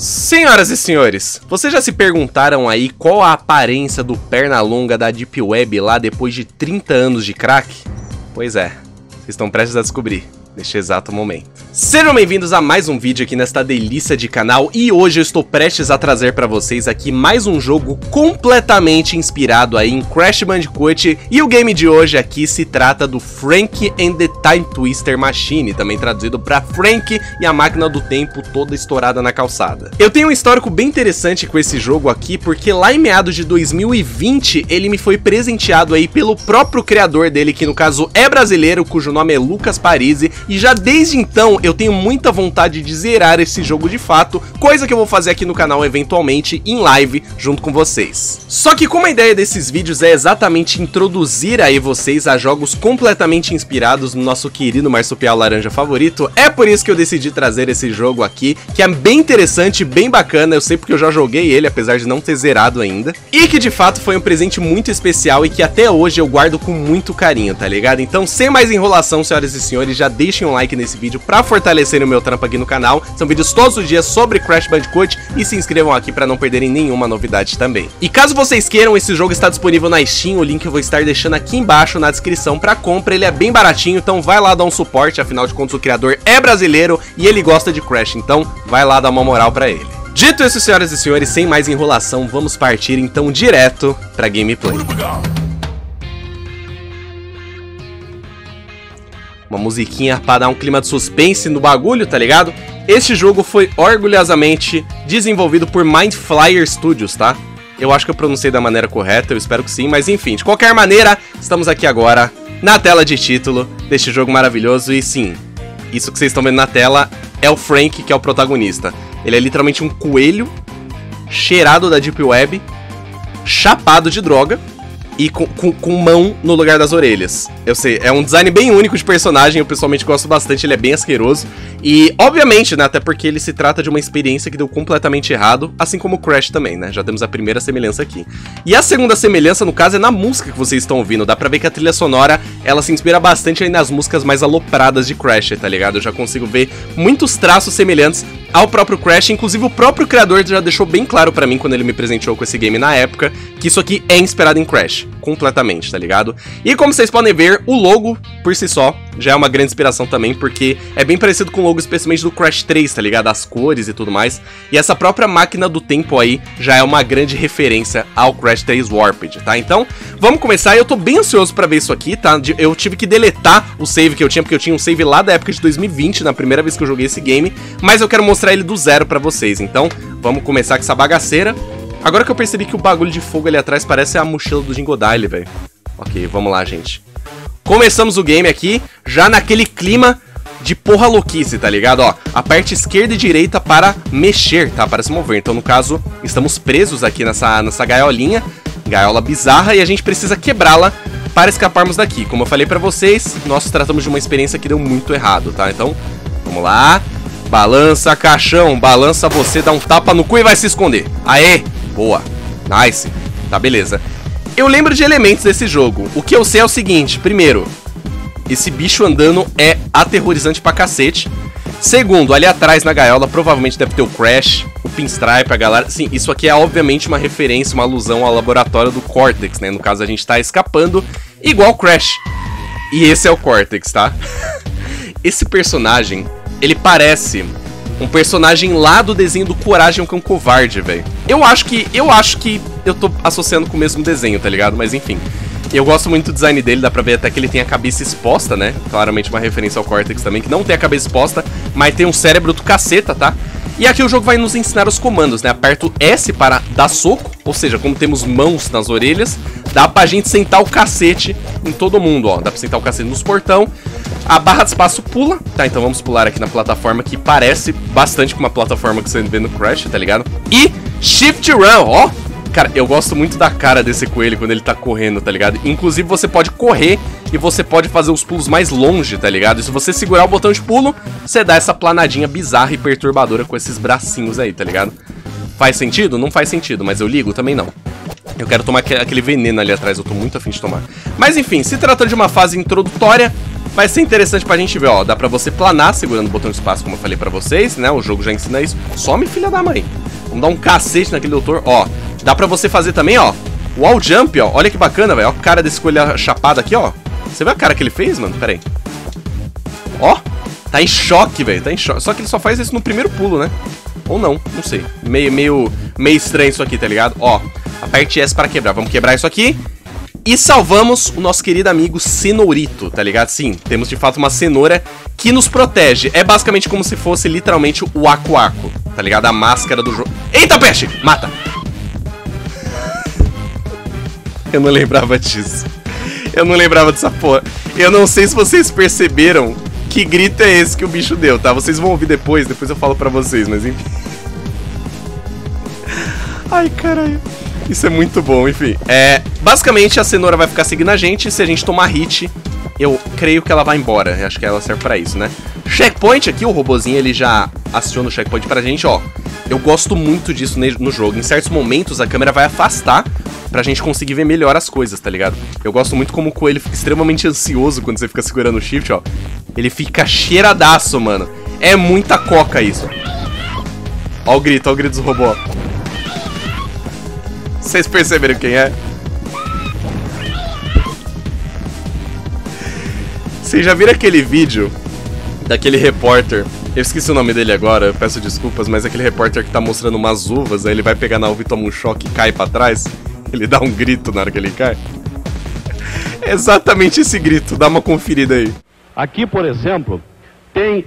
Senhoras e senhores, vocês já se perguntaram aí qual a aparência do Pernalonga da Deep Web lá depois de 30 anos de crack? Pois é, vocês estão prestes a descobrir neste exato momento. Sejam bem-vindos a mais um vídeo aqui nesta delícia de canal e hoje eu estou prestes a trazer para vocês aqui mais um jogo completamente inspirado aí em Crash Bandicoot e o game de hoje aqui se trata do Frank and the Time Twister Machine, também traduzido para Frank e a Máquina do Tempo toda estourada na calçada. Eu tenho um histórico bem interessante com esse jogo aqui porque lá em meados de 2020 ele me foi presenteado aí pelo próprio criador dele, que no caso é brasileiro, cujo nome é Lucas Parisi. E já desde então eu tenho muita vontade de zerar esse jogo de fato, coisa que eu vou fazer aqui no canal eventualmente em live junto com vocês. Só que como a ideia desses vídeos é exatamente introduzir aí vocês a jogos completamente inspirados no nosso querido marsupial laranja favorito, é por isso que eu decidi trazer esse jogo aqui, que é bem interessante, bem bacana, eu sei porque eu já joguei ele, apesar de não ter zerado ainda, e que de fato foi um presente muito especial e que até hoje eu guardo com muito carinho, tá ligado? Então sem mais enrolação, senhoras e senhores, já deixem um like nesse vídeo pra fortalecer o meu trampo aqui no canal. São vídeos todos os dias sobre Crash Bandicoot e se inscrevam aqui pra não perderem nenhuma novidade também. E caso vocês queiram, esse jogo está disponível na Steam, o link eu vou estar deixando aqui embaixo na descrição pra compra. Ele é bem baratinho, então vai lá dar um suporte, afinal de contas o criador é brasileiro e ele gosta de Crash, então vai lá dar uma moral pra ele. Dito isso, senhoras e senhores, sem mais enrolação, vamos partir então direto pra gameplay. Uma musiquinha pra dar um clima de suspense no bagulho, tá ligado? Este jogo foi orgulhosamente desenvolvido por Mind Flyer Studios, tá? Eu acho que eu pronunciei da maneira correta, eu espero que sim, mas enfim, de qualquer maneira, estamos aqui agora na tela de título deste jogo maravilhoso e sim, isso que vocês estão vendo na tela é o Frank, que é o protagonista. Ele é literalmente um coelho cheirado da Deep Web, chapado de droga e com mão no lugar das orelhas. Eu sei, é um design bem único de personagem, eu pessoalmente gosto bastante, ele é bem asqueroso. E, obviamente, né, até porque ele se trata de uma experiência que deu completamente errado, assim como o Crash também, né, já temos a primeira semelhança aqui. E a segunda semelhança, no caso, é na música que vocês estão ouvindo, dá pra ver que a trilha sonora, ela se inspira bastante aí nas músicas mais alopradas de Crash, tá ligado? Eu já consigo ver muitos traços semelhantes ao próprio Crash, inclusive o próprio criador já deixou bem claro pra mim, quando ele me presenteou com esse game na época, que isso aqui é inspirado em Crash, completamente, tá ligado? E como vocês podem ver, o logo, por si só, já é uma grande inspiração também, porque é bem parecido com o logo especialmente do Crash 3, tá ligado? As cores e tudo mais. E essa própria máquina do tempo aí já é uma grande referência ao Crash 3 Warped, tá? Então, vamos começar. Eu tô bem ansioso pra ver isso aqui, tá? Eu tive que deletar o save que eu tinha, porque eu tinha um save lá da época de 2020, na primeira vez que eu joguei esse game, mas eu quero mostrar ele do zero pra vocês. Então, vamos começar com essa bagaceira. Agora que eu percebi que o bagulho de fogo ali atrás parece a mochila do Dingodile, velho. Ok, vamos lá, gente. Começamos o game aqui, já naquele clima de porra louquice, tá ligado? Ó, aperte esquerda e direita para mexer, tá? Para se mover. Então, no caso, estamos presos aqui nessa gaiolinha, gaiola bizarra, e a gente precisa quebrá-la para escaparmos daqui. Como eu falei pra vocês, nós tratamos de uma experiência que deu muito errado, tá? Então, vamos lá. Balança, caixão, balança você, dá um tapa no cu e vai se esconder. Aê, boa, nice, tá, beleza. Eu lembro de elementos desse jogo. O que eu sei é o seguinte: primeiro, esse bicho andando é aterrorizante pra cacete. Segundo, ali atrás na gaiola provavelmente deve ter o Crash, o Pinstripe, a galera. Sim, isso aqui é obviamente uma referência, uma alusão ao laboratório do Cortex, né? No caso a gente tá escapando igual o Crash. E esse é o Cortex, tá? Esse personagem, ele parece um personagem lá do desenho do Coragem, o Cão Covarde, velho. Eu acho que eu tô associando com o mesmo desenho, tá ligado? Mas enfim, eu gosto muito do design dele, dá pra ver até que ele tem a cabeça exposta, né? Claramente uma referência ao Cortex também, que não tem a cabeça exposta, mas tem um cérebro do caceta, tá? E aqui o jogo vai nos ensinar os comandos, né? Aperta o S para dar soco, ou seja, como temos mãos nas orelhas, dá pra gente sentar o cacete em todo mundo, ó. Dá pra sentar o cacete nos portão. A barra de espaço pula, tá? Então vamos pular aqui na plataforma, que parece bastante com uma plataforma que você vê no Crash, tá ligado? E Shift Run, ó. Cara, eu gosto muito da cara desse coelho quando ele tá correndo, tá ligado? Inclusive você pode correr e você pode fazer os pulos mais longe, tá ligado? E se você segurar o botão de pulo, você dá essa planadinha bizarra e perturbadora com esses bracinhos aí, tá ligado? Faz sentido? Não faz sentido, mas eu ligo também não. Eu quero tomar aquele veneno ali atrás, eu tô muito afim de tomar. Mas enfim, se tratando de uma fase introdutória, vai ser interessante pra gente ver, ó. Dá pra você planar segurando o botão de espaço, como eu falei pra vocês, né? O jogo já ensina isso. Some, filha da mãe. Vamos dar um cacete naquele doutor, ó. Dá pra você fazer também, ó, wall jump, ó. Olha que bacana, velho. Ó a cara desse coelho chapado aqui, ó. Você viu a cara que ele fez, mano? Pera aí. Ó, tá em choque, velho. Tá em choque. Só que ele só faz isso no primeiro pulo, né? Ou não, não sei. Meio estranho isso aqui, tá ligado? Ó, aperte S para quebrar. Vamos quebrar isso aqui. E salvamos o nosso querido amigo Cenourito, tá ligado? Sim, temos de fato uma cenoura que nos protege. É basicamente como se fosse literalmente o Aku Aku, tá ligado? A máscara do jogo. Eita, peste! Mata! Eu não lembrava disso. Eu não lembrava dessa porra. Eu não sei se vocês perceberam que grito é esse que o bicho deu, tá? Vocês vão ouvir depois eu falo pra vocês, mas enfim. Ai, caralho. Isso é muito bom, enfim. Basicamente a cenoura vai ficar seguindo a gente. Se a gente tomar hit, eu creio que ela vai embora. Eu acho que ela serve pra isso, né? Checkpoint aqui, o robozinho, ele já aciona o checkpoint pra gente, ó. Eu gosto muito disso no jogo. Em certos momentos a câmera vai afastar pra gente conseguir ver melhor as coisas, tá ligado? Eu gosto muito como o coelho fica extremamente ansioso quando você fica segurando o shift, ó. Ele fica cheiradaço, mano. É muita coca isso. Ó o grito dos robôs. Vocês perceberam quem é? Vocês já viram aquele vídeo daquele repórter? Eu esqueci o nome dele agora, eu peço desculpas, mas aquele repórter que tá mostrando umas uvas, aí ele vai pegar na uva e toma um choque e cai pra trás. Ele dá um grito na hora que ele cai. É exatamente esse grito, dá uma conferida aí. Aqui, por exemplo, tem...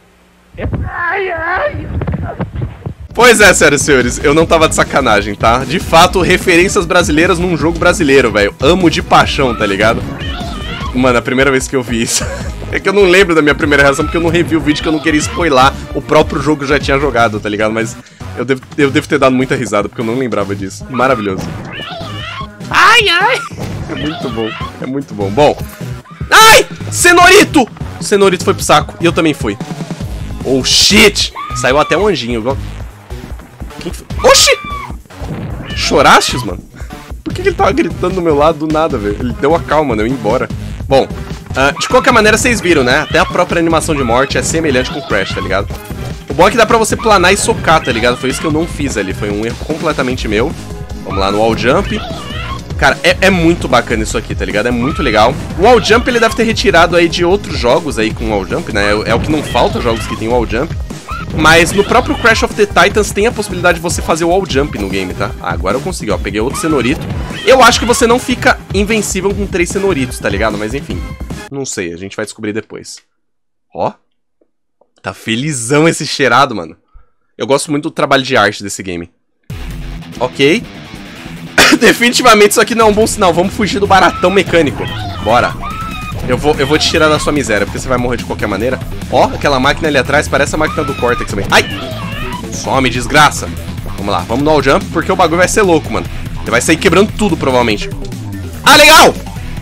Pois é, senhoras e senhores, eu não tava de sacanagem, tá? De fato, referências brasileiras num jogo brasileiro, velho. Amo de paixão, tá ligado? Mano, a primeira vez que eu vi isso... É que eu não lembro da minha primeira reação, porque eu não revi o vídeo, que eu não queria spoiler o próprio jogo que eu já tinha jogado, tá ligado? Mas eu devo ter dado muita risada, porque eu não lembrava disso. Maravilhoso. Ai, ai! É muito bom, é muito bom. Bom... Ai! Cenourito! O Cenourito foi pro saco, e eu também fui. Oh, shit! Saiu até um anjinho. Quem foi? Oxi! Chorastes, mano? Por que ele tava gritando do meu lado do nada, velho? Ele deu a calma, né? Eu ia embora. Bom, de qualquer maneira, vocês viram, né? Até a própria animação de morte é semelhante com o Crash, tá ligado? O bom é que dá pra você planar e socar, tá ligado? Foi isso que eu não fiz ali. Foi um erro completamente meu. Vamos lá no wall jump. Cara, é muito bacana isso aqui, tá ligado? É muito legal. O wall jump, ele deve ter retirado aí de outros jogos aí com wall jump, né? É o que não falta, jogos que tem wall jump. Mas no próprio Crash of the Titans tem a possibilidade de você fazer o wall jump no game, tá? Ah, agora eu consegui, ó. Peguei outro cenourito. Eu acho que você não fica invencível com 3 cenouritos, tá ligado? Mas enfim, não sei, a gente vai descobrir depois. Ó. Tá felizão esse cheirado, mano. Eu gosto muito do trabalho de arte desse game. Ok. Definitivamente isso aqui não é um bom sinal. Vamos fugir do baratão mecânico. Bora. Eu vou te tirar da sua miséria, porque você vai morrer de qualquer maneira. Ó, aquela máquina ali atrás parece a máquina do Cortex também. Ai! Some, desgraça. Vamos lá, vamos no wall jump, porque o bagulho vai ser louco, mano. Você vai sair quebrando tudo, provavelmente. Ah, legal!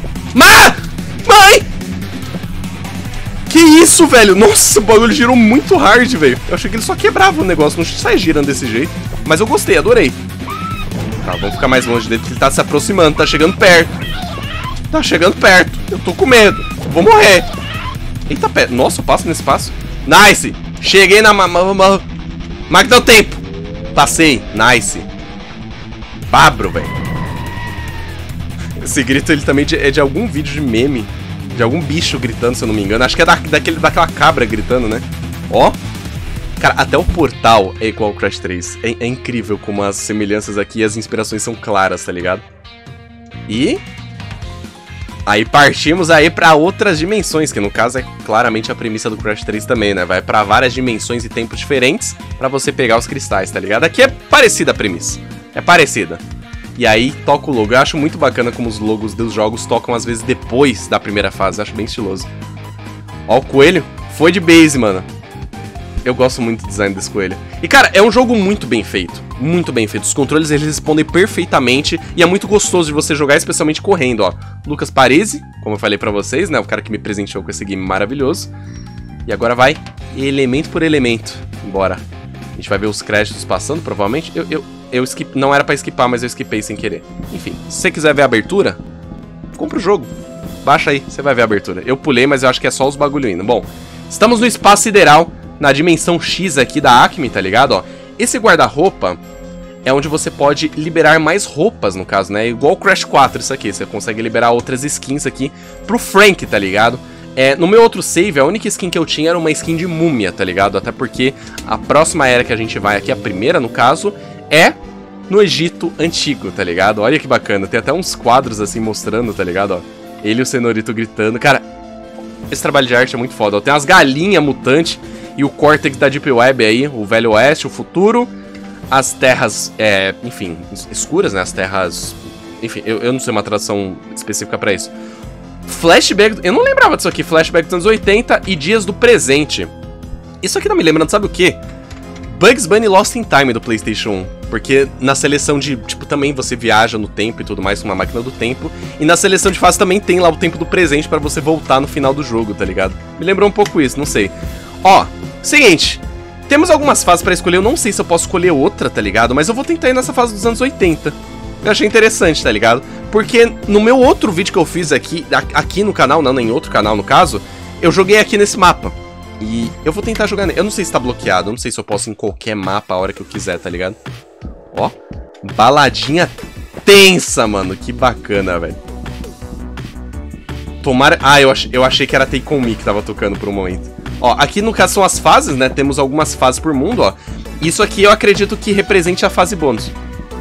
Mãe! Que isso, velho? Nossa, o bagulho girou muito hard, velho. Eu achei que ele só quebrava o negócio, não sai girando desse jeito. Mas eu gostei, adorei. Tá, vamos ficar mais longe dele, porque ele tá se aproximando, tá chegando perto. Tá chegando perto. Eu tô com medo. Eu vou morrer. Eita, pé. Nossa, eu passo nesse passo. Nice. Cheguei na máquina do tempo. Passei. Nice. Babro, velho. Esse grito, ele também é de algum vídeo de meme. De algum bicho gritando, se eu não me engano. Acho que é daquela cabra gritando, né? Ó. Cara, até o portal é igual ao Crash 3. É incrível como as semelhanças aqui e as inspirações são claras, tá ligado? E... aí partimos aí pra outras dimensões, que no caso é claramente a premissa do Crash 3 também, né? Vai pra várias dimensões e tempos diferentes pra você pegar os cristais, tá ligado? Aqui é parecida a premissa. É parecida. E aí toca o logo. Eu acho muito bacana como os logos dos jogos tocam às vezes depois da primeira fase. Eu acho bem estiloso. Ó o coelho. Foi de base, mano. Eu gosto muito do design desse coelho. E, cara, é um jogo muito bem feito. Muito bem feito. Os controles, eles respondem perfeitamente. E é muito gostoso de você jogar, especialmente correndo, ó. Lucas Parisi, como eu falei pra vocês, né? O cara que me presenteou com esse game maravilhoso. E agora vai elemento por elemento. Bora. A gente vai ver os créditos passando, provavelmente. Eu não era pra esquipar, mas eu esquipei sem querer. Enfim, se você quiser ver a abertura, compra o jogo. Baixa aí, você vai ver a abertura. Eu pulei, mas eu acho que é só os bagulho indo. Bom, estamos no espaço sideral, na dimensão X aqui da Acme, tá ligado? Ó, esse guarda-roupa é onde você pode liberar mais roupas, no caso, né? Igual o Crash 4 isso aqui, você consegue liberar outras skins aqui pro Frank, tá ligado? No meu outro save, a única skin que eu tinha era uma skin de múmia, tá ligado? Até porque a próxima era que a gente vai aqui, a primeira no caso, é no Egito Antigo, tá ligado? Olha que bacana, tem até uns quadros assim mostrando, tá ligado? Ó, ele e o Senorito gritando. Cara, esse trabalho de arte é muito foda. Ó, tem umas galinhas mutantes e o Cortex da Deep Web aí, o Velho Oeste, o futuro, as terras, enfim, escuras, né? As terras... Enfim, eu não sei uma tradução específica pra isso. Flashback... Eu não lembrava disso aqui. Flashback dos anos 80 e dias do presente. Isso aqui tá me lembrando, sabe o quê? Bugs Bunny Lost in Time do PlayStation 1. Porque na seleção de... Tipo, também você viaja no tempo e tudo mais com uma máquina do tempo. E na seleção de fase também tem lá o tempo do presente pra você voltar no final do jogo, tá ligado? Me lembrou um pouco isso, não sei. Ó, seguinte... Temos algumas fases pra escolher, eu não sei se eu posso escolher outra, tá ligado? Mas eu vou tentar ir nessa fase dos anos 80. Eu achei interessante, tá ligado? Porque no meu outro vídeo que eu fiz aqui no canal, não, em outro canal no caso, eu joguei aqui nesse mapa. E eu vou tentar jogar nele. Eu não sei se tá bloqueado, eu não sei se eu posso ir em qualquer mapa a hora que eu quiser, tá ligado? Ó, baladinha tensa, mano, que bacana, velho. Tomara... Ah, eu achei que era Take On Me que tava tocando por um momento. Ó, aqui no caso são as fases, né? Temos algumas fases por mundo, ó. Isso aqui eu acredito que represente a fase bônus.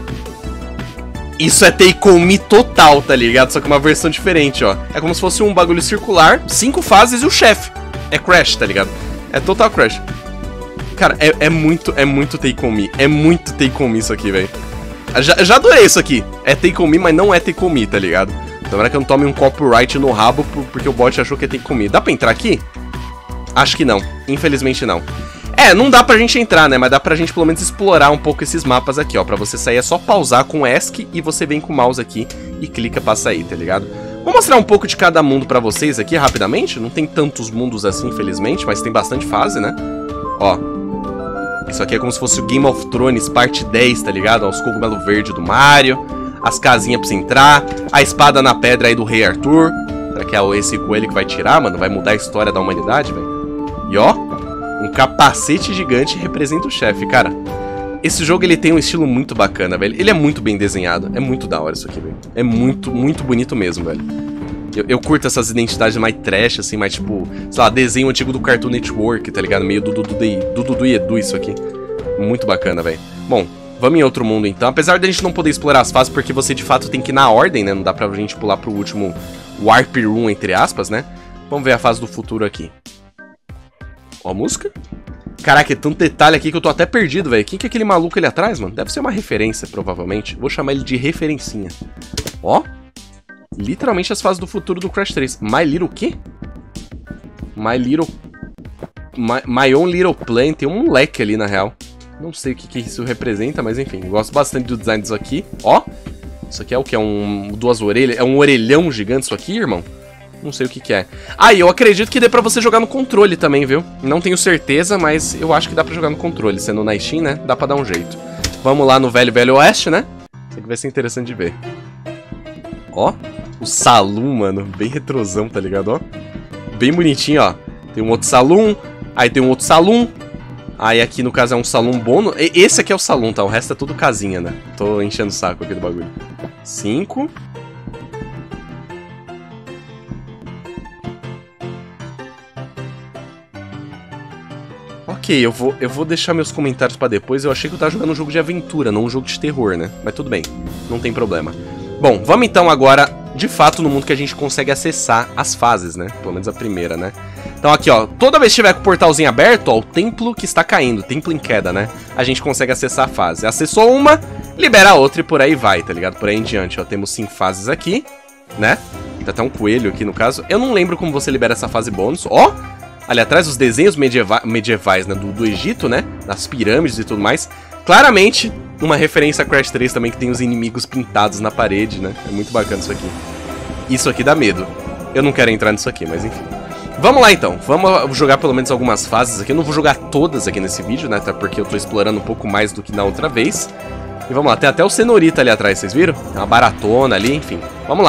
Isso é Take On Me total, tá ligado? Só que uma versão diferente, ó. É como se fosse um bagulho circular, 5 fases e o chefe. É Crash, tá ligado? É total Crash. Cara, é muito Take On Me. É muito Take On Me isso aqui, velho. Já adorei isso aqui. É Take On Me, mas não é Take On Me, tá ligado? Tomara que eu não tome um copyright no rabo porque o bot achou que é Take On Me. Dá pra entrar aqui? Acho que não, infelizmente não. Não dá pra gente entrar, né, mas dá pra gente pelo menos explorar um pouco esses mapas aqui, ó. Pra você sair é só pausar com o ESC e você vem com o mouse aqui e clica pra sair, tá ligado? Vou mostrar um pouco de cada mundo pra vocês aqui rapidamente. Não tem tantos mundos assim, infelizmente, mas tem bastante fase, né? Ó, isso aqui é como se fosse o Game of Thrones parte 10, tá ligado? Ó, os cogumelos verdes do Mario, as casinhas pra você entrar, a espada na pedra aí do Rei Arthur. Será que é esse coelho que vai tirar, mano? Vai mudar a história da humanidade, velho? E ó, um capacete gigante representa o chefe, cara. Esse jogo ele tem um estilo muito bacana, velho. Ele é muito bem desenhado, é muito da hora isso aqui, velho. É muito, muito bonito mesmo, velho. Eu curto essas identidades mais trash, assim, mais tipo, sei lá, desenho antigo do Cartoon Network, tá ligado? Meio do Dudu e Edu isso aqui. Muito bacana, velho. Bom, vamos em outro mundo então. Apesar de a gente não poder explorar as fases, porque você de fato tem que ir na ordem, né? Não dá pra gente pular pro último Warp Room, entre aspas, né? Vamos ver a fase do futuro aqui. Ó a música. Caraca, é tanto detalhe aqui que eu tô até perdido, velho. Quem que é aquele maluco ali atrás, mano? Deve ser uma referência, provavelmente. Vou chamar ele de referencinha. Ó. Literalmente as fases do futuro do Crash 3. My Little o quê? My Own Little Plane. Tem um moleque ali, na real. Não sei o que isso representa, mas enfim. Gosto bastante do design disso aqui. Ó. Isso aqui é o que? É duas orelhas? É um orelhão gigante isso aqui, irmão? Não sei o que é. Ah, e eu acredito que dê pra você jogar no controle também, viu? Não tenho certeza, mas eu acho que dá pra jogar no controle. Sendo na Steam, né? Dá pra dar um jeito. Vamos lá no Velho Oeste, né? Isso aqui vai ser interessante de ver. Ó, o saloon, mano. Bem retrosão, tá ligado? Ó, bem bonitinho, ó. Tem um outro saloon. Aí tem um outro saloon. Aí aqui, no caso, é um salão bônus. Esse aqui é o salão, tá? O resto é tudo casinha, né? Tô enchendo o saco aqui do bagulho. 5... Ok, eu vou deixar meus comentários pra depois. Eu achei que eu tava jogando um jogo de aventura, não um jogo de terror, né? Mas tudo bem, não tem problema. Bom, vamos então agora, de fato, no mundo que a gente consegue acessar as fases, né? Pelo menos a primeira, né? Então aqui, ó, toda vez que tiver com o portalzinho aberto, ó, o templo que está caindo, templo em queda, né? A gente consegue acessar a fase. Acessou uma, libera a outra e por aí vai, tá ligado? Por aí em diante, ó, temos 5 fases aqui, né? Tem até um coelho aqui no caso. Eu não lembro como você libera essa fase bônus, ó! Ali atrás, os desenhos medievais, né, do Egito, né, das pirâmides e tudo mais. Claramente, uma referência a Crash 3 também, que tem os inimigos pintados na parede, né. É muito bacana isso aqui. Isso aqui dá medo. Eu não quero entrar nisso aqui, mas enfim. Vamos lá, então. Vamos jogar pelo menos algumas fases aqui. Eu não vou jogar todas aqui nesse vídeo, né, até porque eu tô explorando um pouco mais do que na outra vez. E vamos lá, tem até o Senorita ali atrás, vocês viram? Tem uma baratona ali, enfim. Vamos lá.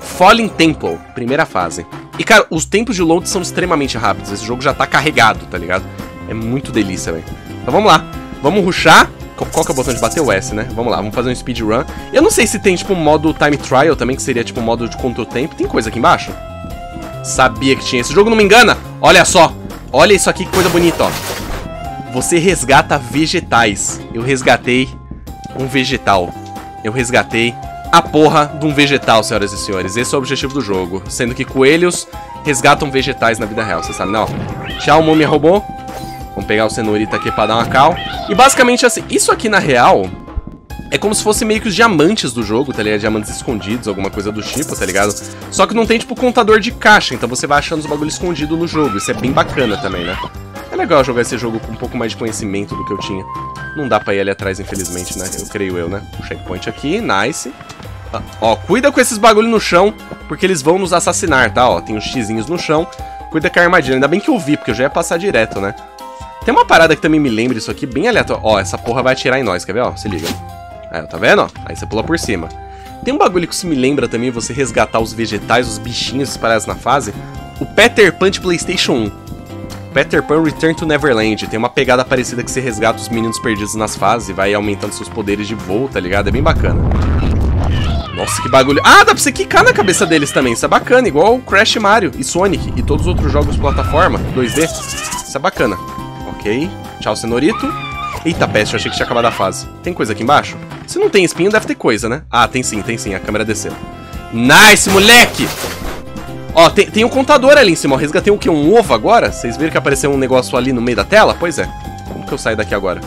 Fallen Temple, primeira fase. E, cara, os tempos de load são extremamente rápidos. Esse jogo já tá carregado, tá ligado? É muito delícia, velho. Então vamos lá. Vamos rushar. Qual que é o botão de bater? O S, né? Vamos lá, vamos fazer um speedrun. Eu não sei se tem, tipo, um modo time trial também, que seria, tipo, um modo de contra o tempo. Tem coisa aqui embaixo? Sabia que tinha. Esse jogo não me engana. Olha só. Olha isso aqui, que coisa bonita, ó. Você resgata vegetais. Eu resgatei um vegetal. Eu resgatei a porra de um vegetal, senhoras e senhores. Esse é o objetivo do jogo. Sendo que coelhos resgatam vegetais na vida real, você sabe, não? Tchau, múmia robô. Vamos pegar o cenourita aqui pra dar uma cal. E basicamente assim, isso aqui na real é como se fosse meio que os diamantes do jogo, tá ligado? Diamantes escondidos, alguma coisa do tipo, tá ligado? Só que não tem, tipo, contador de caixa, então você vai achando os bagulhos escondidos no jogo. Isso é bem bacana também, né? É legal jogar esse jogo com um pouco mais de conhecimento do que eu tinha. Não dá pra ir ali atrás, infelizmente, né? Eu creio eu, né? O checkpoint aqui, nice. Ó, cuida com esses bagulhos no chão, porque eles vão nos assassinar, tá? Ó, tem uns xizinhos no chão. Cuida com a armadilha. Ainda bem que eu vi, porque eu já ia passar direto, né? Tem uma parada que também me lembra isso aqui, bem aleatório. Ó, essa porra vai atirar em nós, quer ver? Ó, se liga. Aí, tá vendo? Ó, aí você pula por cima. Tem um bagulho que se me lembra também, você resgatar os vegetais, os bichinhos espalhados na fase. O Peter Pan de PlayStation 1. Peter Pan Return to Neverland. Tem uma pegada parecida que você resgata os meninos perdidos nas fases e vai aumentando seus poderes de voo, tá ligado? É bem bacana. Nossa, que bagulho. Ah, dá pra você quicar na cabeça deles também. Isso é bacana, igual o Crash Mario e Sonic e todos os outros jogos de plataforma 2D. Isso é bacana. Ok. Tchau, cenourito. Eita, peste, eu achei que tinha acabado a fase. Tem coisa aqui embaixo? Se não tem espinho, deve ter coisa, né? Ah, tem sim, a câmera desceu. Nice, moleque! Ó, tem um contador ali em cima, ó. Resgatei o quê? Um ovo agora? Vocês viram que apareceu um negócio ali no meio da tela? Pois é. Como que eu saio daqui agora?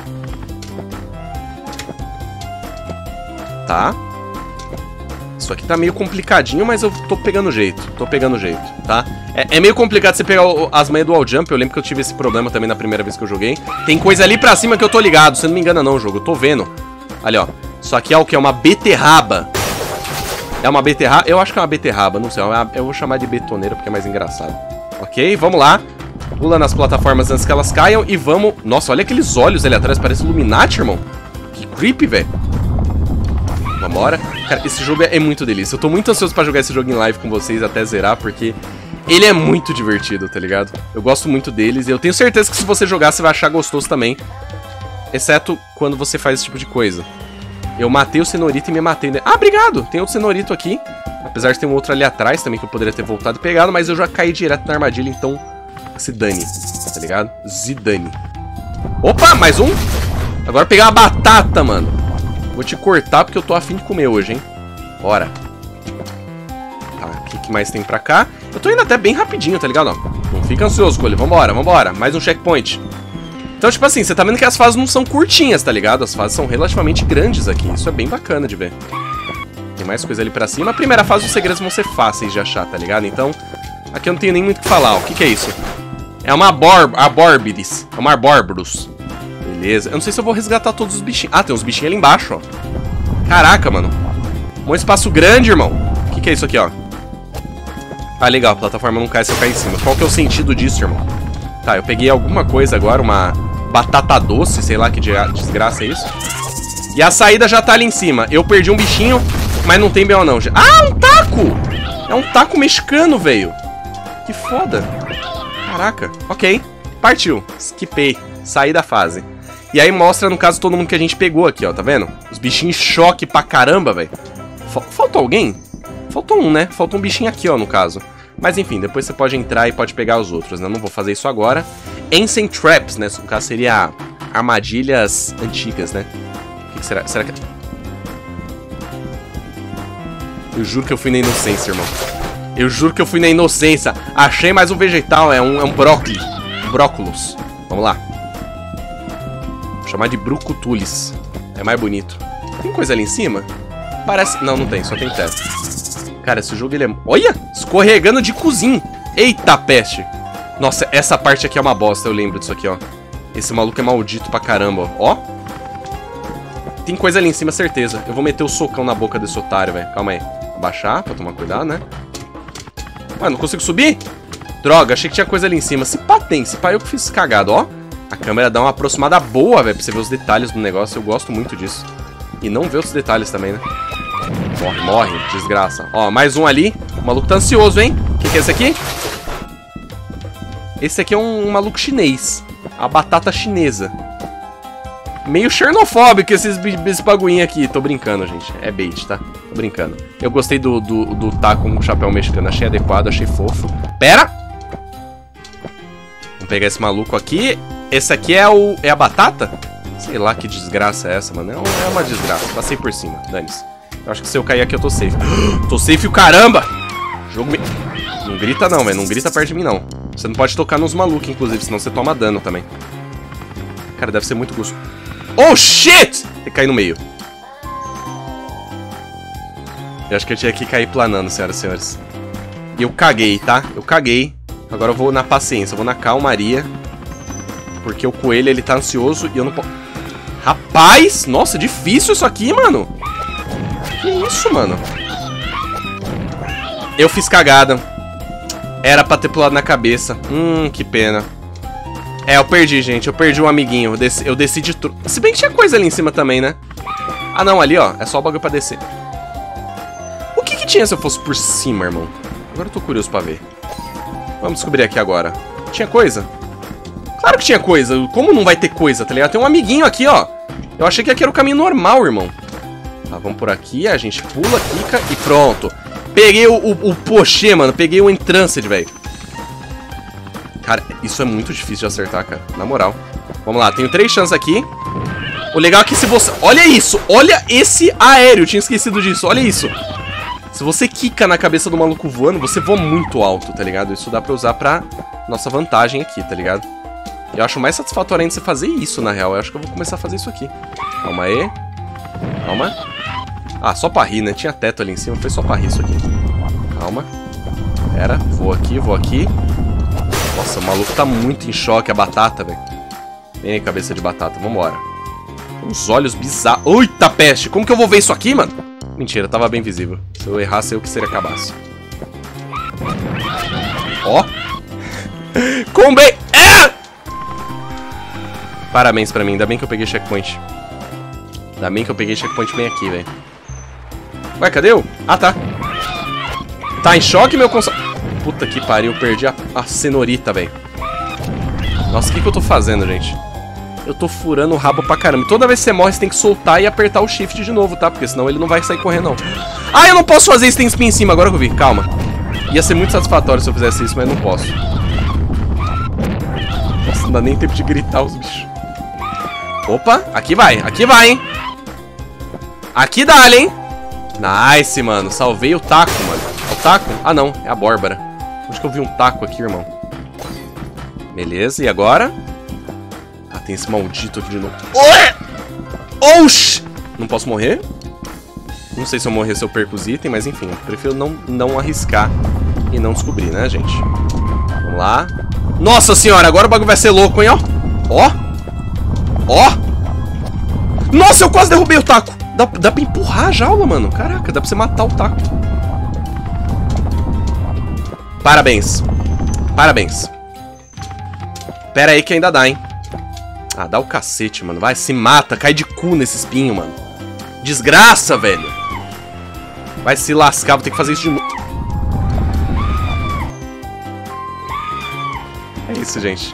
Tá. Isso aqui tá meio complicadinho, mas eu tô pegando jeito. Tá? É meio complicado você pegar as manhas do wall jump. Eu lembro que eu tive esse problema também na primeira vez que eu joguei. Tem coisa ali pra cima que eu tô ligado. Você não me engana não, jogo. Eu tô vendo. Ali, ó. Isso aqui é o que? É uma beterraba. É uma beterraba? Eu acho que é uma beterraba, não sei. Eu vou chamar de betoneira porque é mais engraçado. Ok, vamos lá. Pula nas plataformas antes que elas caiam e vamos... Nossa, olha aqueles olhos ali atrás. Parece Illuminati, irmão. Que creepy, velho. Vambora. Cara, esse jogo é muito delícia. Eu tô muito ansioso pra jogar esse jogo em live com vocês até zerar, porque ele é muito divertido, tá ligado? Eu gosto muito deles e eu tenho certeza que se você jogar, você vai achar gostoso também. Exceto quando você faz esse tipo de coisa. Eu matei o cenourito e me matei, né? Ah, obrigado! Tem outro cenourito aqui. Apesar de ter um outro ali atrás também que eu poderia ter voltado e pegado, mas eu já caí direto na armadilha, então se dane, tá ligado? Zidane. Opa, mais um! Agora pegar uma batata, mano. Vou te cortar porque eu tô afim de comer hoje, hein? Bora. Tá, o que mais tem pra cá? Eu tô indo até bem rapidinho, tá ligado? Ó, não fica ansioso com ele. Vambora, vambora. Mais um checkpoint. Então, tipo assim, você tá vendo que as fases não são curtinhas, tá ligado? As fases são relativamente grandes aqui. Isso é bem bacana de ver. Tem mais coisa ali pra cima. A primeira fase, os segredos vão ser fáceis de achar, tá ligado? Então, aqui eu não tenho nem muito o que falar. O que é isso? É uma Arborbiris. É uma Arborbrus. Beleza. Eu não sei se eu vou resgatar todos os bichinhos. Ah, tem uns bichinhos ali embaixo, ó. Caraca, mano. Um espaço grande, irmão. O que é isso aqui, ó? Ah, legal. A plataforma não cai se eu cair em cima. Qual que é o sentido disso, irmão? Tá, eu peguei alguma coisa agora. Uma batata doce, sei lá que desgraça é isso. E a saída já tá ali em cima. Eu perdi um bichinho, mas não tem B.O. não. Ah, um taco! É um taco mexicano, velho. Que foda. Caraca. Ok. Partiu. Skipei. Saí da fase. E aí mostra, no caso, todo mundo que a gente pegou aqui, ó, tá vendo? Os bichinhos choque pra caramba, velho. Faltou alguém? Faltou um, né? Faltou um bichinho aqui, ó, no caso. Mas enfim, depois você pode entrar e pode pegar os outros, né? Não vou fazer isso agora. Ancient Traps, né? No caso seria armadilhas antigas, né? O que será? Será que... Eu juro que eu fui na inocência, irmão. Eu juro que eu fui na inocência. Achei mais um vegetal, é um brócolis. Brócolos. Vamos lá. Vou chamar de Brucutulis. É mais bonito. Tem coisa ali em cima? Parece... Não, não tem. Só tem teto. Cara, esse jogo, ele é... Olha! Escorregando de cozinha. Eita, peste. Nossa, essa parte aqui é uma bosta. Eu lembro disso aqui, ó. Esse maluco é maldito pra caramba, ó. Tem coisa ali em cima, certeza. Eu vou meter o socão na boca desse otário, velho. Calma aí. Abaixar, pra tomar cuidado, né? Ué, não consigo subir? Droga, achei que tinha coisa ali em cima. Se pá tem, se pá eu que fiz cagado, ó. A câmera dá uma aproximada boa, velho, pra você ver os detalhes do negócio. Eu gosto muito disso. E não ver os detalhes também, né? Morre, morre, desgraça. Ó, mais um ali. O maluco tá ansioso, hein? O que é esse aqui? Esse aqui é um maluco chinês. A batata chinesa. Meio xenofóbico esse baguinho aqui. Tô brincando, gente. É bait, tá? Tô brincando. Eu gostei do taco com o chapéu mexicano. Achei adequado, achei fofo. Pera! Vamos pegar esse maluco aqui. Esse aqui é a batata? Sei lá que desgraça é essa, mano. É uma desgraça. Passei por cima. Dane-se. Eu acho que se eu cair aqui eu tô safe. Tô safe o caramba! Jogo me... Não grita não, velho. Não grita perto de mim, não. Você não pode tocar nos malucos, inclusive, senão você toma dano também. Cara, deve ser muito gostoso. Oh, shit! Tem que cair no meio. Eu acho que eu tinha que cair planando, senhoras e senhores. E eu caguei, tá? Eu caguei. Agora eu vou na paciência, eu vou na calmaria. Porque o coelho, ele tá ansioso e eu não posso... Rapaz! Nossa, difícil isso aqui, mano. Que isso, mano? Eu fiz cagada. Era pra ter pulado na cabeça. Que pena. É, eu perdi, gente. Eu perdi um amiguinho. Eu desci de tudo. Se bem que tinha coisa ali em cima também, né? Ah, não. Ali, ó. É só o bagulho pra descer. O que tinha se eu fosse por cima, irmão? Agora eu tô curioso pra ver. Vamos descobrir aqui agora. Tinha coisa? Claro que tinha coisa. Como não vai ter coisa, tá ligado? Tem um amiguinho aqui, ó. Eu achei que aqui era o caminho normal, irmão. Tá, vamos por aqui. A gente pula, quica e pronto. Peguei o pochê, mano. Peguei o entranced, velho. Cara, isso é muito difícil de acertar, cara. Na moral. Vamos lá, tenho 3 chances aqui. O legal é que se você... Olha isso! Olha esse aéreo! Eu tinha esquecido disso, olha isso! Se você quica na cabeça do maluco voando, você voa muito alto, tá ligado? Isso dá pra usar pra nossa vantagem aqui, tá ligado? Eu acho mais satisfatório ainda você fazer isso, na real. Eu acho que eu vou começar a fazer isso aqui. Calma aí. Calma. Ah, só pra rir, né? Tinha teto ali em cima, foi só pra rir isso aqui. Calma. Pera, vou aqui, vou aqui. Nossa, o maluco tá muito em choque, a batata, velho. Vem aí, cabeça de batata, vambora. Uns olhos bizarros. Eita peste, como que eu vou ver isso aqui, mano? Mentira, tava bem visível. Se eu errasse, eu que seria cabaço. Ó. Combei. É! Parabéns pra mim, ainda bem que eu peguei checkpoint. Ainda bem que eu peguei checkpoint bem aqui, velho. Ué, cadê eu? Ah, tá. Tá em choque, meu console? Puta que pariu, perdi a cenourinha, velho. Nossa, o que eu tô fazendo, gente? Eu tô furando o rabo pra caramba. E toda vez que você morre, você tem que soltar e apertar o shift de novo, tá? Porque senão ele não vai sair correndo, não. Ah, eu não posso fazer isso, tem spin em cima, agora que eu vi. Calma. Ia ser muito satisfatório se eu fizesse isso, mas não posso. Nossa, não dá nem tempo de gritar os bichos. Opa, aqui vai, hein? Aqui dá, hein? Nice, mano. Salvei o taco, mano. É o taco? Ah, não. É a Bárbara. Acho que eu vi um taco aqui, irmão. Beleza, e agora? Ah, tem esse maldito aqui de novo. Oxi! Não posso morrer? Não sei se eu morrer, se eu perco os itens, mas enfim. Eu prefiro não arriscar e não descobrir, né, gente? Vamos lá. Nossa senhora, agora o bagulho vai ser louco, hein, ó. Ó. Ó. Nossa, eu quase derrubei o taco. Dá pra empurrar a jaula, mano. Caraca, dá pra você matar o taco. Parabéns. Parabéns. Pera aí que ainda dá, hein. Ah, dá o cacete, mano. Vai, se mata. Cai de cu nesse espinho, mano. Desgraça, velho. Vai se lascar. Vou ter que fazer isso de novo. É isso, gente.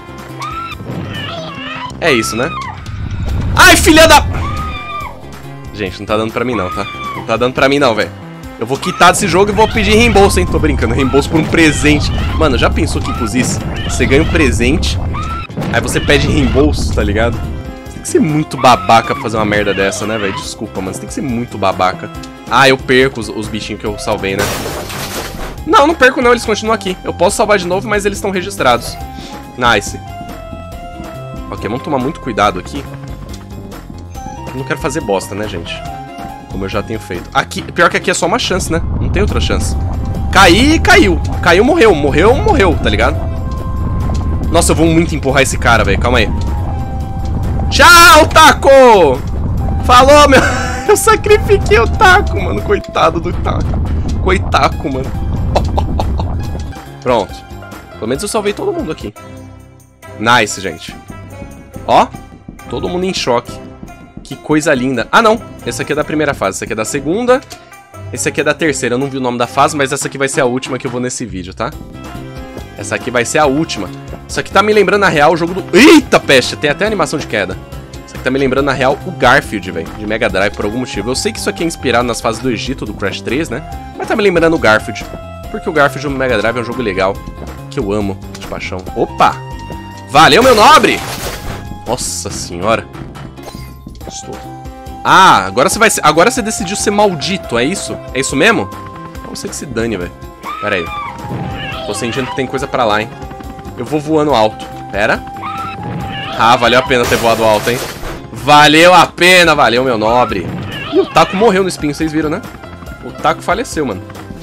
É isso, né? Ai, filha da... Gente, não tá dando pra mim não, tá? Não tá dando pra mim não, velho. Eu vou quitar desse jogo e vou pedir reembolso, hein? Tô brincando, reembolso por um presente. Mano, já pensou que cozice? Você ganha um presente, aí você pede reembolso, tá ligado? Você tem que ser muito babaca pra fazer uma merda dessa, né, velho? Desculpa, mano, você tem que ser muito babaca. Ah, eu perco os bichinhos que eu salvei, né? Não, não perco não, eles continuam aqui. Eu posso salvar de novo, mas eles estão registrados. Nice. Ok, vamos tomar muito cuidado aqui. Eu não quero fazer bosta, né, gente? Como eu já tenho feito. Aqui, pior que aqui é só uma chance, né? Não tem outra chance. Cair, caiu. Caiu, morreu. Morreu, morreu, tá ligado? Nossa, eu vou muito empurrar esse cara, velho. Calma aí. Tchau, taco! Falou, meu... Eu sacrifiquei o taco, mano. Coitado do taco. Coitaco, mano. Pronto. Pelo menos eu salvei todo mundo aqui. Nice, gente. Ó. Todo mundo em choque. Que coisa linda. Ah, não. Esse aqui é da primeira fase. Esse aqui é da segunda. Esse aqui é da terceira, eu não vi o nome da fase, mas essa aqui vai ser a última que eu vou nesse vídeo, tá? Essa aqui vai ser a última. Isso aqui tá me lembrando, na real, o jogo do... Eita, peste! Tem até animação de queda. Isso aqui tá me lembrando, na real, o Garfield, velho. De Mega Drive, por algum motivo. Eu sei que isso aqui é inspirado nas fases do Egito, do Crash 3, né? Mas tá me lembrando o Garfield. Porque o Garfield no Mega Drive é um jogo legal. Que eu amo, de paixão. Opa! Valeu, meu nobre! Nossa senhora. Estou... Ah, agora você vai ser... Agora você decidiu ser maldito, é isso? É isso mesmo? Então você que se dane, velho. Pera aí. Tô sentindo que tem coisa pra lá, hein? Eu vou voando alto. Pera. Ah, valeu a pena ter voado alto, hein? Valeu a pena, valeu, meu nobre. E o Taco morreu no espinho, vocês viram, né? O Taco faleceu, mano.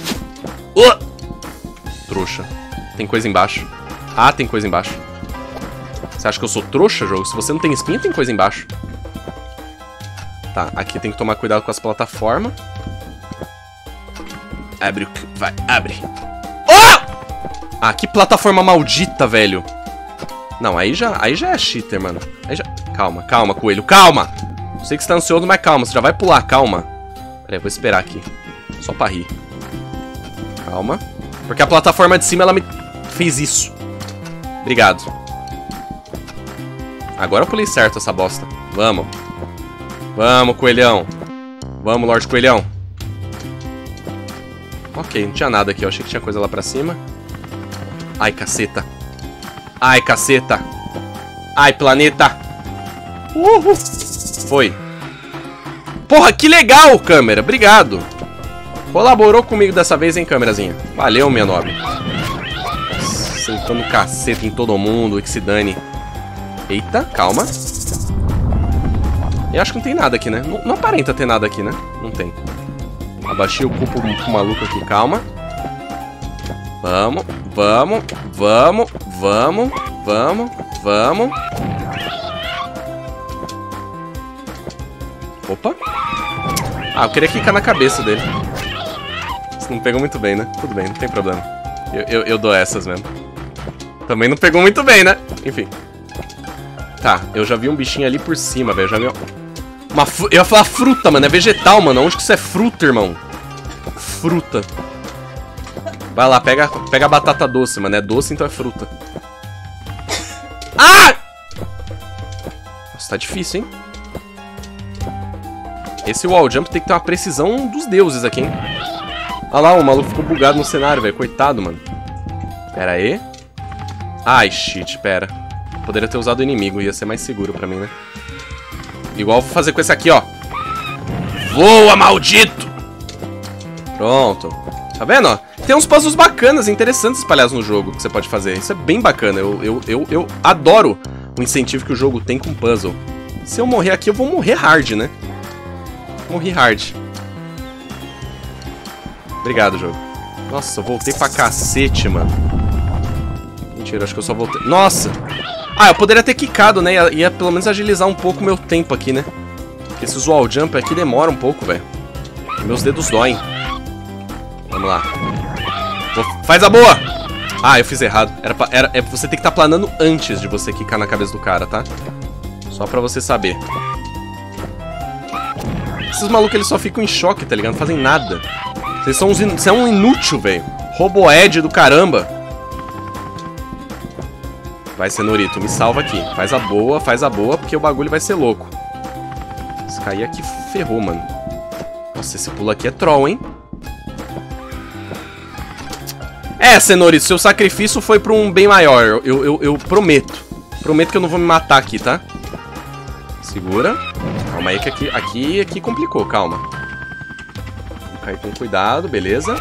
Trouxa. Tem coisa embaixo. Ah, tem coisa embaixo. Você acha que eu sou trouxa, jogo? Se você não tem espinho, tem coisa embaixo. Tá, aqui tem que tomar cuidado com as plataformas. Abre o... Vai, abre. Oh! Ah, que plataforma maldita, velho. Não, aí já é cheater, mano. Aí já... Calma, calma, coelho, calma. Sei que você tá ansioso, mas calma, você já vai pular, calma. Pera aí, vou esperar aqui. Só pra rir. Calma. Porque a plataforma de cima, ela me fez isso. Obrigado. Agora eu pulei certo essa bosta. Vamos. Vamos, coelhão. Vamos, Lorde Coelhão. Ok, não tinha nada aqui. Eu achei que tinha coisa lá pra cima. Ai, caceta. Ai, caceta. Ai, planeta. Foi. Porra, que legal, câmera. Obrigado. Colaborou comigo dessa vez, hein, câmerazinha. Valeu, minha nobre. Sentando caceta em todo mundo. E que se dane. Eita, calma. Eu acho que não tem nada aqui, né? Não aparenta ter nada aqui, né? Não tem. Abaixei o cu pro maluco aqui, calma. Vamos, vamos, vamos, vamos, vamos, vamos. Opa. Ah, eu queria quicar na cabeça dele. Isso não pegou muito bem, né? Tudo bem, não tem problema. Eu dou essas mesmo. Também não pegou muito bem, né? Enfim. Tá, eu já vi um bichinho ali por cima, velho. Já vi eu ia falar fruta, mano. É vegetal, mano. Onde que isso é fruta, irmão? Fruta. Vai lá, pega a batata doce, mano. É doce, então é fruta. Ah! Nossa, tá difícil, hein? Esse wall jump tem que ter uma precisão dos deuses aqui, hein? Olha lá, o maluco ficou bugado no cenário, velho. Coitado, mano. Pera aí. Ai, shit, pera. Poderia ter usado o inimigo, ia ser mais seguro pra mim, né? Igual eu vou fazer com esse aqui, ó. Voa, maldito! Pronto. Tá vendo, ó? Tem uns puzzles bacanas, interessantes espalhados no jogo que você pode fazer. Isso é bem bacana. Eu adoro o incentivo que o jogo tem com puzzle. Se eu morrer aqui, eu vou morrer hard, né? Morri hard. Obrigado, jogo. Nossa, eu voltei pra cacete, mano. Mentira, acho que eu só voltei... Nossa! Ah, eu poderia ter quicado, né? Ia pelo menos agilizar um pouco o meu tempo aqui, né? Porque esses wall jump aqui demoram um pouco, velho. Meus dedos doem. Vamos lá. Faz a boa! Ah, eu fiz errado. Você tem que estar planando antes de você quicar na cabeça do cara, tá? Só pra você saber. Esses malucos, eles só ficam em choque, tá ligado? Não fazem nada. Você é um inútil, velho. Roboed do caramba. Vai, Cenorito, me salva aqui. Faz a boa, porque o bagulho vai ser louco. Se cair aqui, ferrou, mano. Nossa, esse pulo aqui é troll, hein? É, Cenorito, seu sacrifício foi pra um bem maior. Eu prometo. Prometo que eu não vou me matar aqui, tá? Segura. Calma aí que aqui complicou, calma. Vou cair com cuidado, beleza.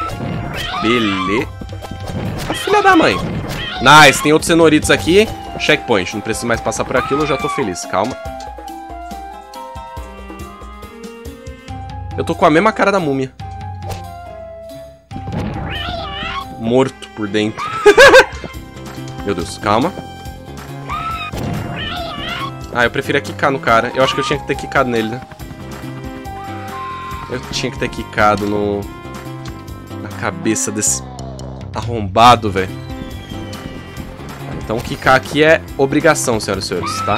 Filha da mãe. Nice, tem outros Cenoritos aqui. Checkpoint, não preciso mais passar por aquilo, eu já tô feliz, calma. Eu tô com a mesma cara da múmia. Morto por dentro. Meu Deus, calma. Ah, eu preferia quicar no cara. Eu acho que eu tinha que ter quicado nele, né? Eu tinha que ter quicado na cabeça desse arrombado, velho. Então quicar aqui é obrigação, senhoras e senhores, tá?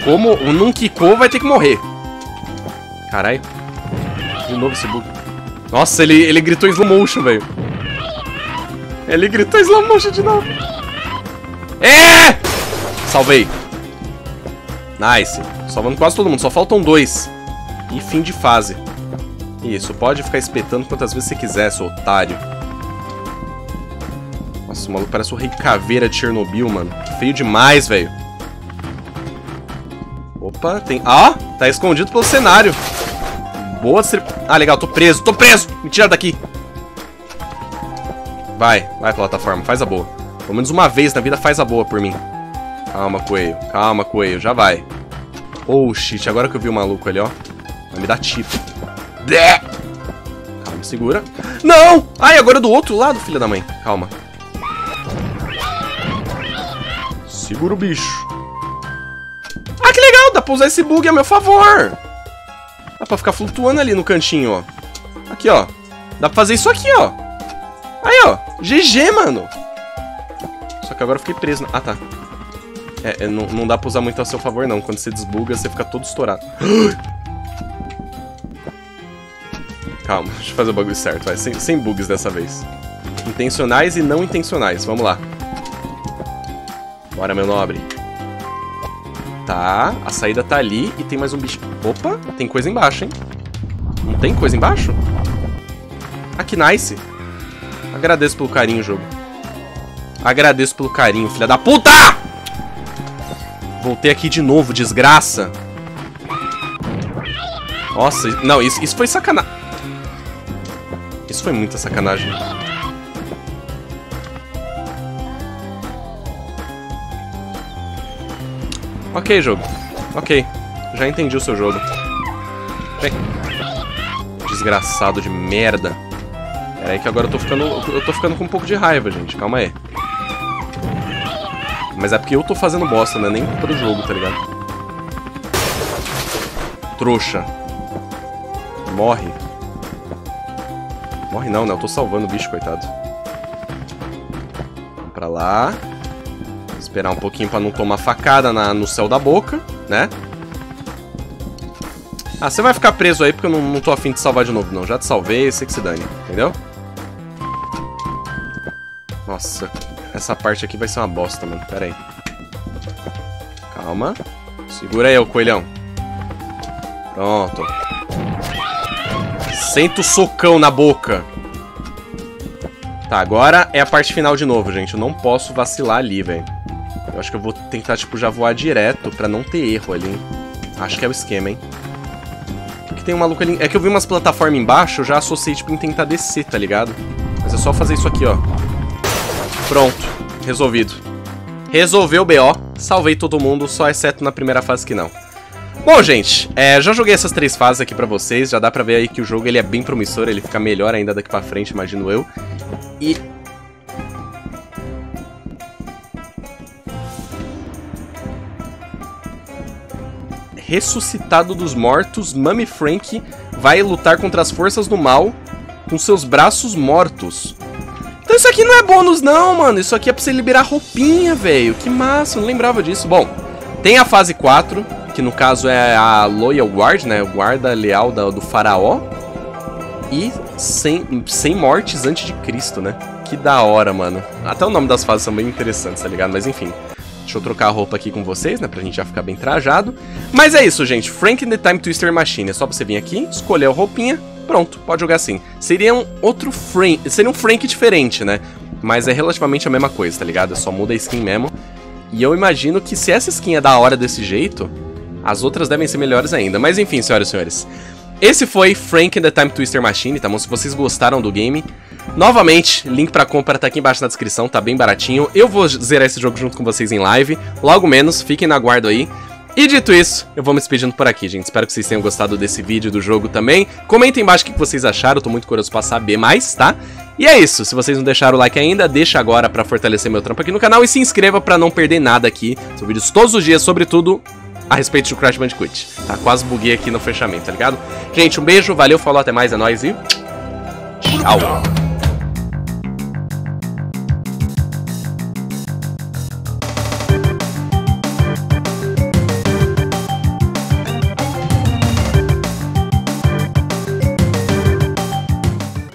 Não quicou, vai ter que morrer. Caralho. De novo esse bug. Nossa, ele gritou slow motion, velho. Ele gritou slow motion de novo. É! Salvei. Nice. Salvando quase todo mundo. Só faltam 2. E fim de fase. Isso, pode ficar espetando quantas vezes você quiser, seu otário. Nossa, o maluco parece o Rei Caveira de Chernobyl, mano. Feio demais, velho. Opa, tem... Ah, tá escondido pelo cenário. Boa... Ah, legal, tô preso, Me tira daqui. Vai, plataforma, faz a boa. Pelo menos uma vez na vida faz a boa por mim. Calma, coelho, já vai. Oh, shit, agora que eu vi o maluco ali, ó. Vai me dar tipo. Calma, segura. Não! Ai, agora é do outro lado, filha da mãe. Calma. Segura o bicho. Ah, que legal, dá pra usar esse bug a meu favor. Dá pra ficar flutuando ali no cantinho, ó. Aqui, ó. Dá pra fazer isso aqui, ó. Aí, ó. GG, mano. Só que agora eu fiquei preso. Ah, tá. Não dá pra usar muito a seu favor, não. Quando você desbuga, você fica todo estourado. Calma, deixa eu fazer o bagulho certo, vai. Sem bugs dessa vez. Intencionais e não intencionais. Vamos lá. Bora, meu nobre. Tá, a saída tá ali e tem mais um bicho. Opa, tem coisa embaixo, hein? Não tem coisa embaixo? Ah, que nice. Agradeço pelo carinho, jogo. Agradeço pelo carinho, filha da puta! Voltei aqui de novo, desgraça. Nossa, não, isso foi sacanagem. Isso foi muita sacanagem. Ok, jogo. Ok. Já entendi o seu jogo. Vem. Desgraçado de merda. Pera aí que agora eu tô ficando com um pouco de raiva, gente. Calma aí. Mas é porque eu tô fazendo bosta, né? Nem culpa do jogo, tá ligado? Trouxa. Morre. Morre não, né? Eu tô salvando o bicho, coitado. Vamos pra lá. Esperar um pouquinho pra não tomar facada no céu da boca, né? Ah, você vai ficar preso aí porque eu não tô afim de salvar de novo, não. Já te salvei, sei que se dane, entendeu? Nossa, essa parte aqui vai ser uma bosta, mano. Pera aí. Calma. Segura aí, ô coelhão. Pronto. Senta o socão na boca. Tá, agora é a parte final de novo, gente. Eu não posso vacilar ali, velho. Eu acho que eu vou tentar, tipo, já voar direto pra não ter erro ali, hein? Acho que é o esquema, hein? Porque tem um maluco ali... É que eu vi umas plataformas embaixo, eu já associei, tipo, em tentar descer, tá ligado? Mas é só fazer isso aqui, ó. Pronto. Resolvido. Resolveu o BO. Salvei todo mundo, só exceto na primeira fase que não. Bom, gente, já joguei essas 3 fases aqui pra vocês. Já dá pra ver aí que o jogo ele é bem promissor, ele fica melhor ainda daqui pra frente, imagino eu. E... Ressuscitado dos mortos, Mummy Frank vai lutar contra as forças do mal com seus braços mortos. Então isso aqui não é bônus não, mano. Isso aqui é pra você liberar roupinha, velho. Que massa, eu não lembrava disso. Bom, tem a fase 4, que no caso é a Loyal Guard, né? O guarda leal do faraó. E 100 mortes antes de Cristo, né? Que da hora, mano. Até o nome das fases são bem interessantes, tá ligado? Mas enfim... Deixa eu trocar a roupa aqui com vocês, né? Pra gente já ficar bem trajado. Mas é isso, gente. Frank the Time Twister Machine. É só você vir aqui, escolher a roupinha. Pronto, pode jogar assim. Seria um outro Frank. Seria um Frank diferente, né? Mas é relativamente a mesma coisa, tá ligado? Só muda a skin mesmo. E eu imagino que se essa skin é da hora desse jeito, as outras devem ser melhores ainda. Mas enfim, senhoras e senhores. Esse foi Frank the Time Twister Machine, tá bom? Se vocês gostaram do game... Novamente, link pra compra tá aqui embaixo na descrição, tá bem baratinho. Eu vou zerar esse jogo junto com vocês em live, logo menos, fiquem na guarda aí. E dito isso, eu vou me despedindo por aqui, gente. Espero que vocês tenham gostado desse vídeo do jogo também. Comentem embaixo o que vocês acharam, eu tô muito curioso pra saber mais, tá? E é isso, se vocês não deixaram o like ainda, deixa agora pra fortalecer meu trampo aqui no canal. E se inscreva pra não perder nada aqui. São vídeos todos os dias, sobretudo a respeito do Crash Bandicoot. Tá, quase buguei aqui no fechamento, tá ligado? Gente, um beijo, valeu, falou, até mais, é nóis e... Tchau!